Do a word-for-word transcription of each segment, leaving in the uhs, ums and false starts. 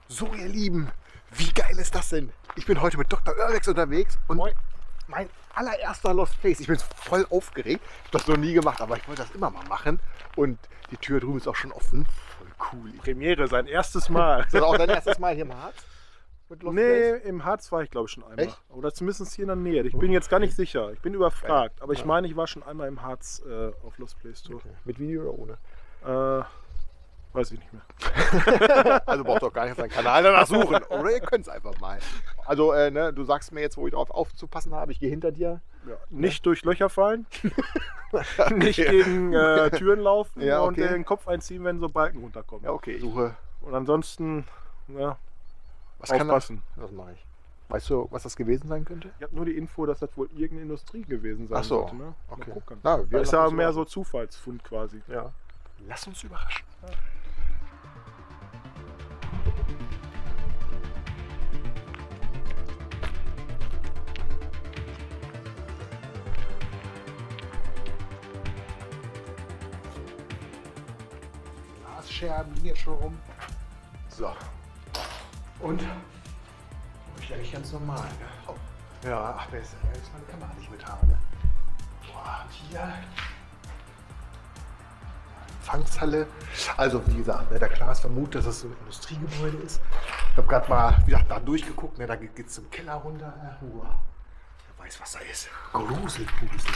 So, ihr Lieben, wie geil ist das denn? Ich bin heute mit Doktor Urbexx unterwegs und Moin. Mein allererster Lost Place. Ich bin voll aufgeregt. Ich habe das noch nie gemacht, aber ich wollte das immer mal machen. Und die Tür drüben ist auch schon offen. Voll cool. Premiere, sein erstes Mal. Ist das auch dein erstes Mal hier im Harz? Nee, im Harz war ich glaube ich schon einmal. Echt? Oder zumindest hier in der Nähe. Ich bin jetzt gar nicht sicher. Ich bin überfragt. Aber ich meine, ich war schon einmal im Harz äh, auf Lost Place Tour. Okay. Mit Video oder ohne? Äh, weiß ich nicht mehr. Also braucht doch gar nicht auf seinen Kanal danach suchen. Oder ihr könnt es einfach mal. Also äh, ne, du sagst mir jetzt, wo ich drauf aufzupassen habe. Ich gehe hinter dir. Ja. Nicht durch Löcher fallen. Nicht gegen äh, Türen laufen ja, okay. Und den Kopf einziehen, wenn so Balken runterkommen. Ja, okay. Ich suche. Und ansonsten, ja, was aufpassen. Kann das? Das mache ich. Weißt du, was das gewesen sein könnte? Ich habe nur die Info, dass das wohl irgendeine Industrie gewesen sein Ach so. sollte. Ne? Mal Okay. gucken. Na, wir Das ist ja lassen mehr uns so Zufallsfund quasi. Ja. Lass uns überraschen. Ja. Glasscherben liegen jetzt schon rum. So. Und? Ich eigentlich ganz normal. Ne? Oh. Ja, ach, besser. Jetzt meine Kamera nicht mit haben. Ne? Boah, hier. Empfangshalle. Also wie gesagt, ne, der Klaas vermutet, dass es so ein Industriegebäude ist. Ich habe gerade mal wie gesagt, da durchgeguckt, ne, da geht es zum Keller runter. Wow. Wer weiß, was da ist. Gruselpusel.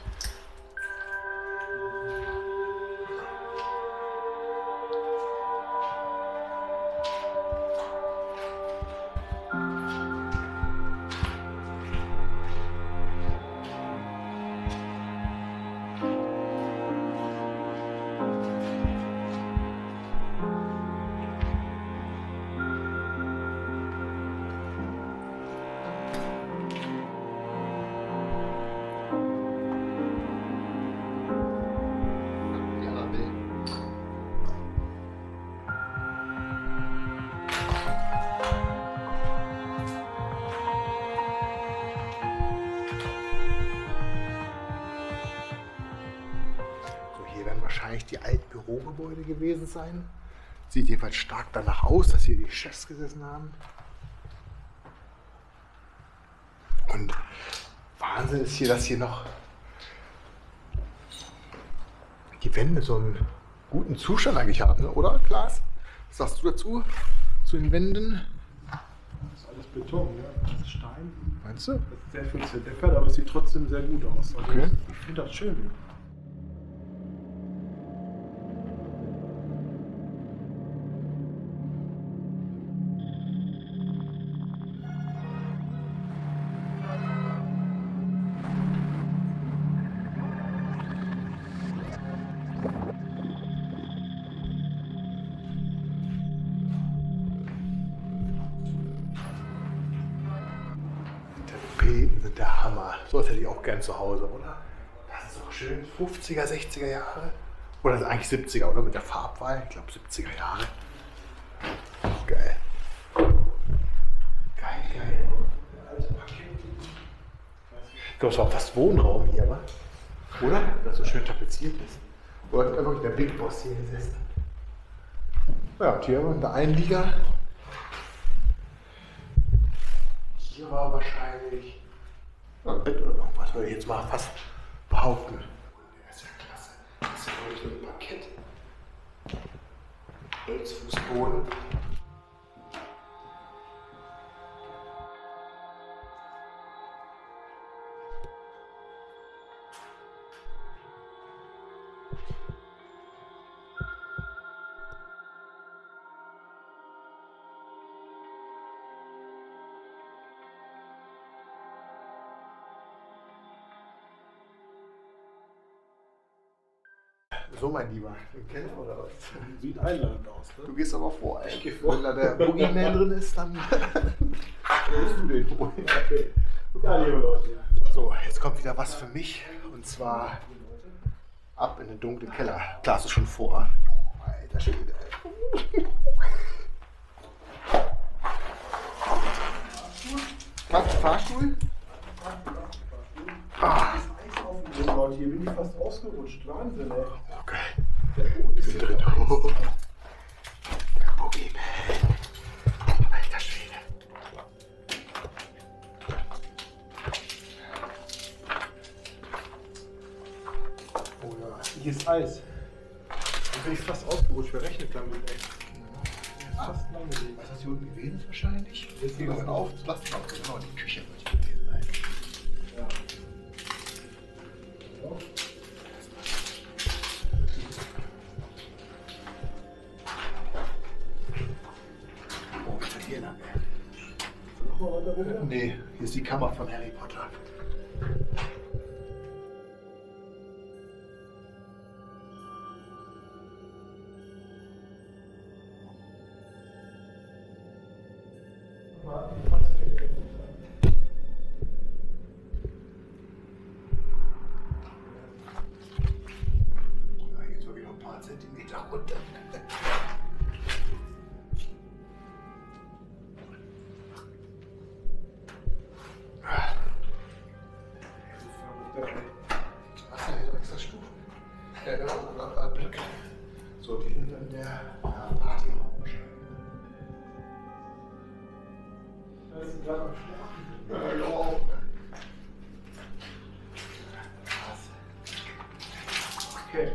Wahrscheinlich die alten Bürogebäude gewesen sein. Sieht jedenfalls stark danach aus, dass hier die Chefs gesessen haben. Und Wahnsinn ist hier, dass hier noch die Wände so einen guten Zustand eigentlich haben, oder Klaas? Was sagst du dazu? Zu den Wänden? Das ist alles Beton, ja? Das ist Stein. Meinst du? Das ist sehr viel zerdeppert, aber es sieht trotzdem sehr gut aus. Also Okay. Ich finde das schön. Tapeten sind der Hammer. So hätte ich auch gern zu Hause, oder? Das ist auch schön. fünfziger, sechziger Jahre. Oder ist eigentlich siebziger, oder? Mit der Farbwahl. Ich glaube siebziger Jahre. Geil. Geil, geil. Ich glaube, es war fast Wohnraum hier, wa? Oder? Dass so schön tapeziert ist. Oder hat einfach der Big Boss hier gesessen. Ja, und hier haben wir einen Einlieger. Hier war wahrscheinlich ein Bett oder irgendwas, würde ich jetzt mal fast behaupten. Das ist ja klasse. Das ist ja wirklich so ein Parkett. Holzfußboden. So, mein Lieber, im Keller oder was? Sieht einladend aus, ne? Du gehst aber vor, ey. Wenn da der Boogeyman drin ist, dann musst du den holen. Okay. Ja, liebe Leute. So, jetzt kommt wieder was für mich. Und zwar ab in den dunklen Keller. Klaas ist schon vor. Alter Schwede. Was? Fahrstuhl? Ah. Leute, hier bin ich fast ausgerutscht. Wahnsinn, ey. Okay. Ich bin drin. Der Boogeyman. ist Eis. Da bin ich fast ausgerutscht, wer rechnet damit, ey? Fast lang gelegt. Was das hier unten gewesen ist wahrscheinlich? Jetzt Gehen wir geht's mal auf. auf. Lass uns auf. Genau, die Küche wird hier gewesen sein. Ja. Oh, was ist denn hier lang? Nochmal weiter runter? Nee, hier ist die Kammer von Harry Potter. Ja, jetzt wirklich noch ein paar Zentimeter runter. Hast du hier extra Stufen? Ja, genau, oder Blöcke. So, die sind dann der ja, Partyraum wahrscheinlich. Da ist sie gerade am Schlafen. Ja, genau. Okay.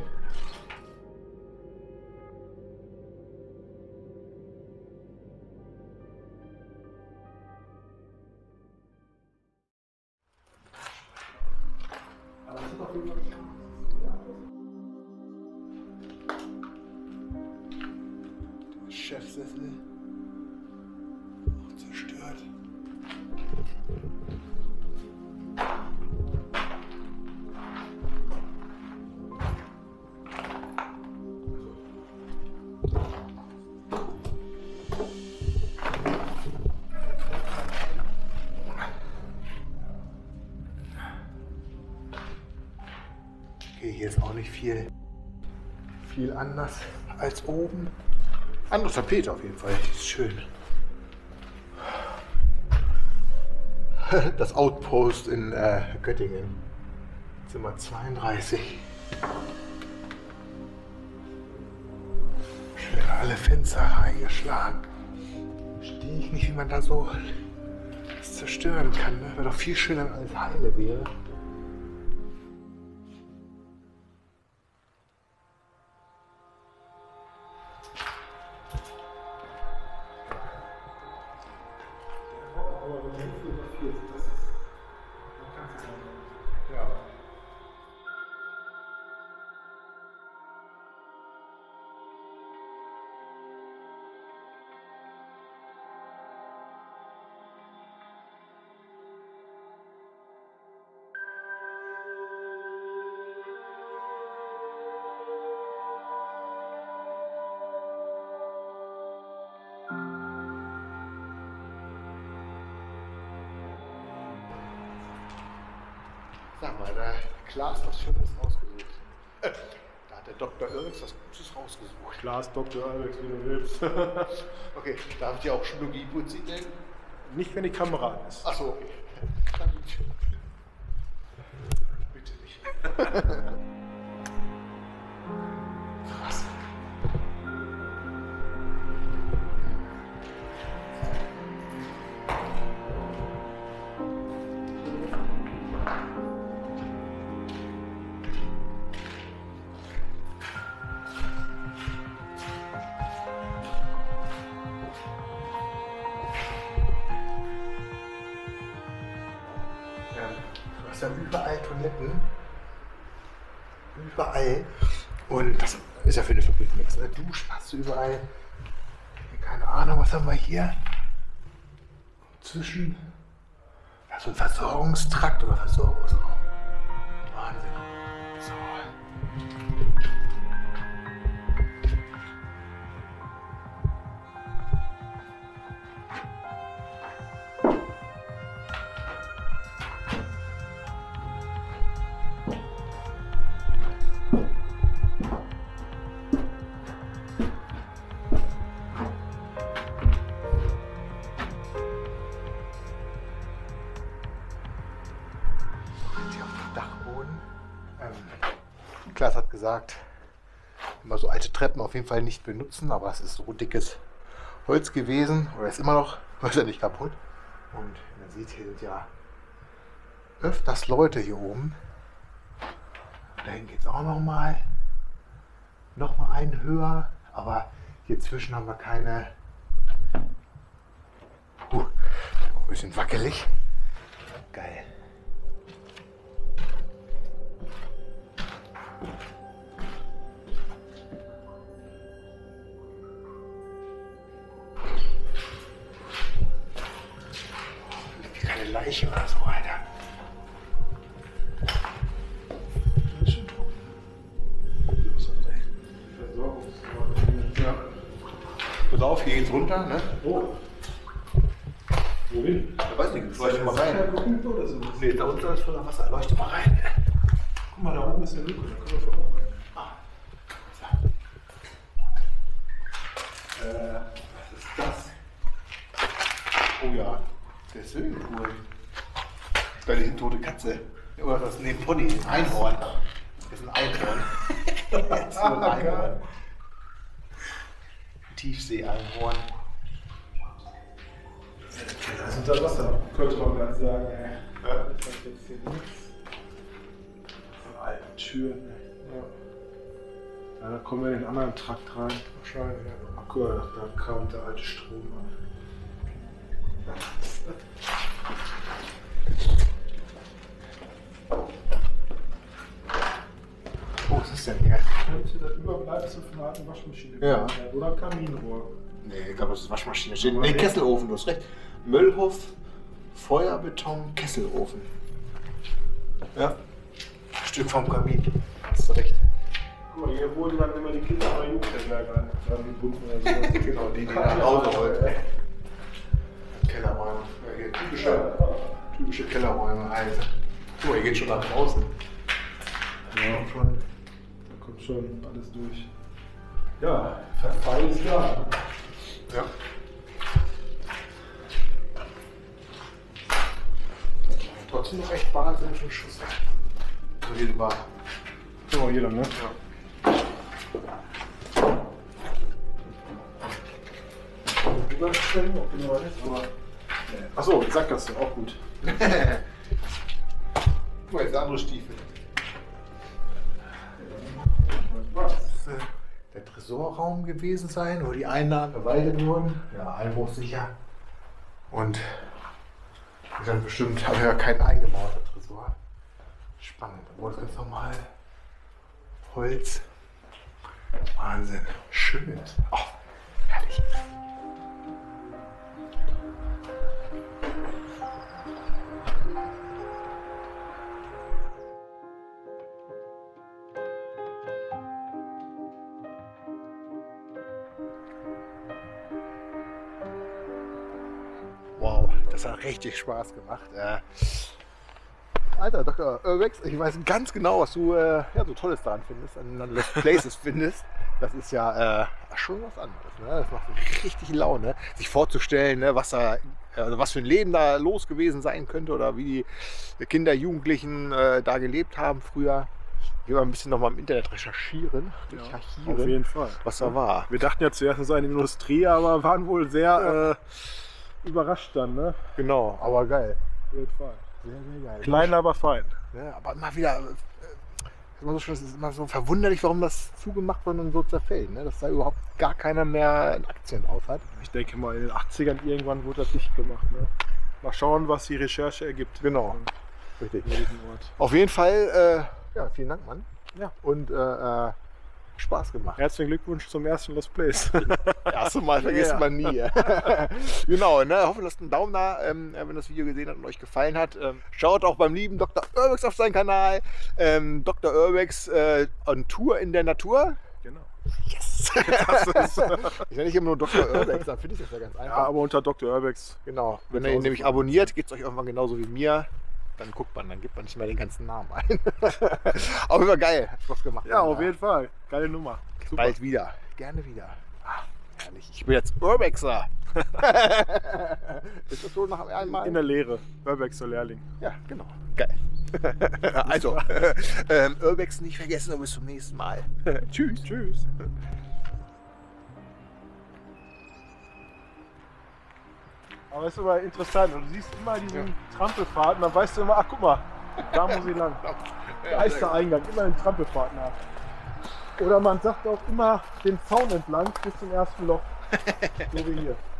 Aber das ist auf jeden Fall Der Chefsessel. Auch zerstört. Okay, hier ist auch nicht viel, viel anders als oben. Andere Tapete auf jeden Fall, die ist schön. Das Outpost in äh, Göttingen, Zimmer zweiunddreißig. Schön alle Fenster reingeschlagen. Verstehe ich nicht, wie man da so das zerstören kann. Ne? Wäre doch viel schöner, wenn alles heile wäre. aber wenn man fotografiert, das ist. Man kann es sagen. Ja. Sag mal, da hat Klaas was Schönes rausgesucht. Da hat der Doktor Irks was Gutes rausgesucht. Klaas, Doktor Alex, wie du willst. Okay, darf ich dir auch Schnucki-Putzi nennen? Nicht, wenn die Kamera an ist. Achso, okay. Dankeschön. Bitte nicht. Krass. Du hast ja überall Toiletten. Überall. Und das ist ja für eine Fabrik nichts. Ne? Duschen hast du überall. Keine Ahnung, was haben wir hier? Zwischen. Ja, so ein Versorgungstrakt oder Versorgungsraum. Wahnsinn. So. Hier auf dem Dachboden. Ähm, Klaas hat gesagt, immer so alte Treppen auf jeden Fall nicht benutzen, aber es ist so dickes Holz gewesen, oder ist immer noch, ist ja nicht kaputt. Und man sieht, hier sind ja öfters Leute hier oben. Dahin geht es auch noch mal. noch mal einen höher, aber hier zwischen haben wir keine. Uh, ein bisschen wackelig. Geil. Keine Leiche oder so, Alter. Das ist schon trocken. Ja. Pass auf, hier geht's runter, ne? Oh. Wohin? Ich weiß nicht, leuchte mal rein. Nee, da unten ist voller Wasser. Leuchte mal rein. Guck mal, da oben ist der Luke, da können wir vorbei. Ah. Äh, was ist das? Oh ja, der Swimmingpool. Da ist eine tote Katze. Oder was? Nee, Pony, ein Einhorn. Das ist ein Einhorn. Das ist ein Einhorn. Tiefsee-Einhorn. Das ist unter Wasser, könnte man gerade sagen. Ey. Ja. Das hat jetzt hier nichts. So alte Türen. Ja. Ja, da kommen wir in den anderen Trakt rein. Wahrscheinlich. Ja. Ach guck mal, da kam der alte Strom an. Wo ist es denn hier? Könnte das Überbleibsel von einer alten Waschmaschine Ja. sein. Oder Kaminrohr. Nee, ich glaube, das ist Waschmaschine. Steht, nee, Kesselofen, du hast recht. Müllhof, Feuerbeton, Kesselofen. Ja. Ein Stück vom Kamin. Hast du recht. Guck mal, hier wurden dann immer die Kinder bei Jugendherberge an. Da haben die Bunden oder sowas. Genau, die, die nach Hause wollten. Kellerräume. Ja, hier, typische, Ja. typische Kellerräume. Also. Guck mal, hier geht schon nach draußen. Ja, schon. Da kommt schon alles durch. Ja, Verfall ist da. Ja. Trotzdem noch echt wahnsinnigen Schuss. So hier war. So, jeder, ne? Ja. Überstellen, ob du noch weißt, aber. Achso, Sackgasse, auch gut. Guck mal, jetzt andere Stiefel. Was? Der Tresorraum gewesen sein, wo die Einnahmen verwaltet wurden. Ja, einbruchsicher. Und dann bestimmt haben wir ja keinen eingebauter Tresor. Spannend, aber das ist ganz normal. Holz. Wahnsinn. Schön. Oh, herrlich. Wow, das hat richtig Spaß gemacht. Äh, Alter, Doktor Urbex, ich weiß ganz genau, was du äh, ja, so Tolles daran findest, an Lost Places findest. Das ist ja äh, schon was anderes. Ne? Das macht richtig Laune, sich vorzustellen, ne, was, da, also was für ein Leben da los gewesen sein könnte oder wie die Kinder, Jugendlichen äh, da gelebt haben früher. Ich will mal ein bisschen noch mal im Internet recherchieren, Ja, recherchieren auf jeden Fall. was da war. Wir dachten ja zuerst, es sei eine Industrie, aber waren wohl sehr Ja. äh, überrascht dann, ne? Genau, aber geil. Auf jeden Fall. Sehr, sehr geil. Klein, aber fein. Ja, aber immer wieder, äh, ist immer so schön, es ist immer so verwunderlich, warum das zugemacht wird und so zerfällt. Ne? Dass da überhaupt gar keiner mehr Aktien drauf hat. Ich denke mal, in den achtzigern irgendwann wurde das dicht gemacht. Ne? Mal schauen, was die Recherche ergibt. Genau. Richtig. An diesem Ort. Auf jeden Fall, äh, ja, vielen Dank, Mann. Ja. Und äh, äh, Spaß gemacht. Herzlichen Glückwunsch zum ersten Lost Place. Erste Mal vergisst Ja. man nie. Genau, ne? Hoffe, lasst einen Daumen da, ähm, wenn das Video gesehen hat und euch gefallen hat. Ähm, schaut auch beim lieben Doktor Urbex auf seinen Kanal. Ähm, Doktor Urbex äh, on Tour in der Natur. Genau. Yes! Das ist, Ich nenne nicht immer nur Doktor Urbex, dann finde ich das ja ganz ja, einfach. aber unter Doktor Urbex. Genau, wenn Mit ihr ihn nämlich Tausend- abonniert, geht es euch irgendwann genauso wie mir. Dann guckt man, dann gibt man nicht mehr den ganzen Namen ein. Aber immer geil, hat Spaß gemacht. Ja, auf jeden Fall. Geile Nummer. Super. Bald wieder, gerne wieder. Ah, herrlich. Ich bin jetzt Urbexer. Ist das so nach einmal? In der Lehre. Urbexer Lehrling. Ja, genau. Geil. Also, äh, ähm, Urbex nicht vergessen und bis zum nächsten Mal. Tschüss. Tschüss. Aber es ist immer interessant. Und du siehst immer diesen Ja. Trampelfaden, dann weißt du immer, ach guck mal, da muss ich lang. Da ist der Eingang, immer den Trampelfaden nach. Oder man sagt auch immer den Zaun entlang bis zum ersten Loch. So wie hier.